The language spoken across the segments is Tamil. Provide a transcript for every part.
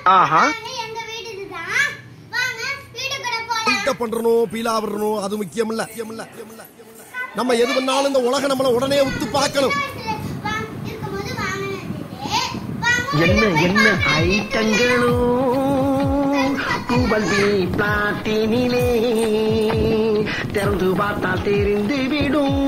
ஆஹா பண்றணும் பீலா வரணும் அது முக்கியம் இல்ல. நம்ம எது பண்ணாலும் இந்த உலகம் நம்மள உடனே உத்து பார்க்கணும். என்ன என்ன ஐட்டங்களும் பூவல்வி பிளாட்டினிலே திறந்து பார்த்தால் தெரிந்து விடும்.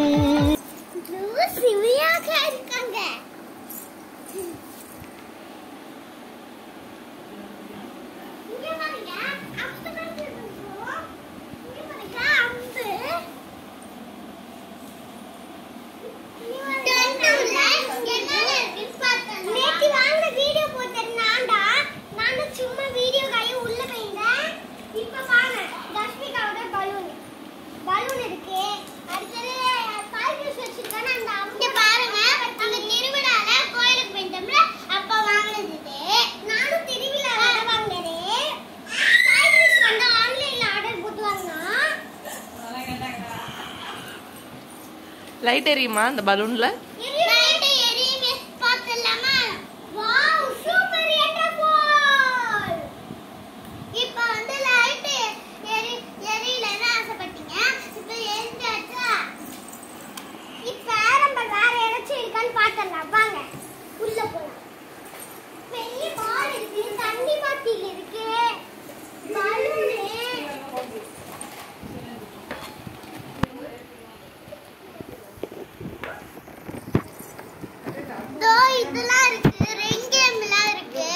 லைட் எரியுமா இந்த பலூன்ல? இதெல்லாம் இருக்கு, ரெங்கேம்லாம் இருக்கு.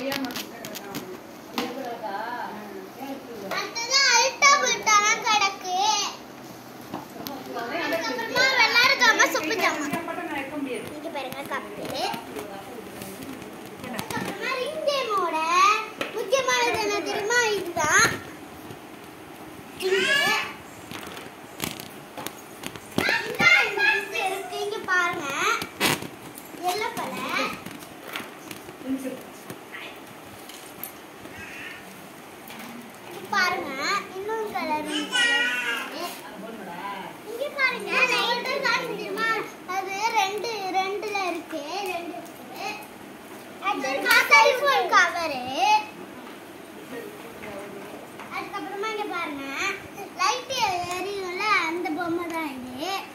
அதெல்லாம் அல்டா புல்டாலாம் கிடக்கு. அதுக்கப்புறமா வெள்ளாரக்காம சொப்பு ஜாமா. இங்க பாருங்க கப்பு. அதுக்கப்புறமா ரெங்கேமோட முக்கியமானது என்ன தெரியுமா? இதுதான். இங்க பாருங்க yellow color. இது பாருங்க இன்னொரு கலர் இங்க பாருங்க லைட்டா காட்டுமா அது ரெண்டுல இருக்கு அது செல்போன் கவர். அதுக்கு அப்புறமா இங்க பாருங்க லைட் எரியும்ல அந்த பொம்மை தான் இது.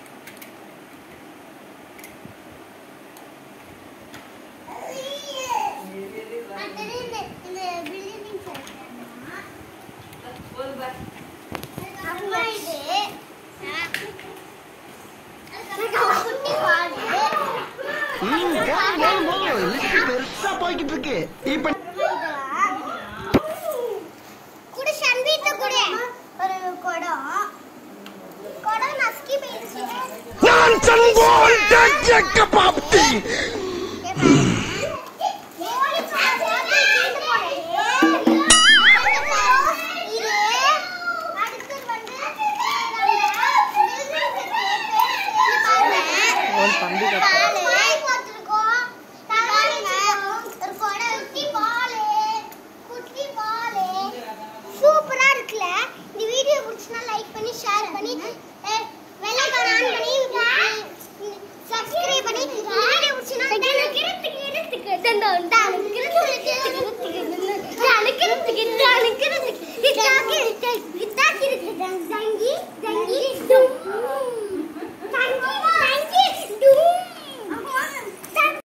பெருசா போய்கிட்டு இருக்கு. இப்ப கூட சன்வீட் கூட ஒரு குடம் நஸ்கி போயிடுச்சு. நான் சன்வோல் டெக் பாப்தி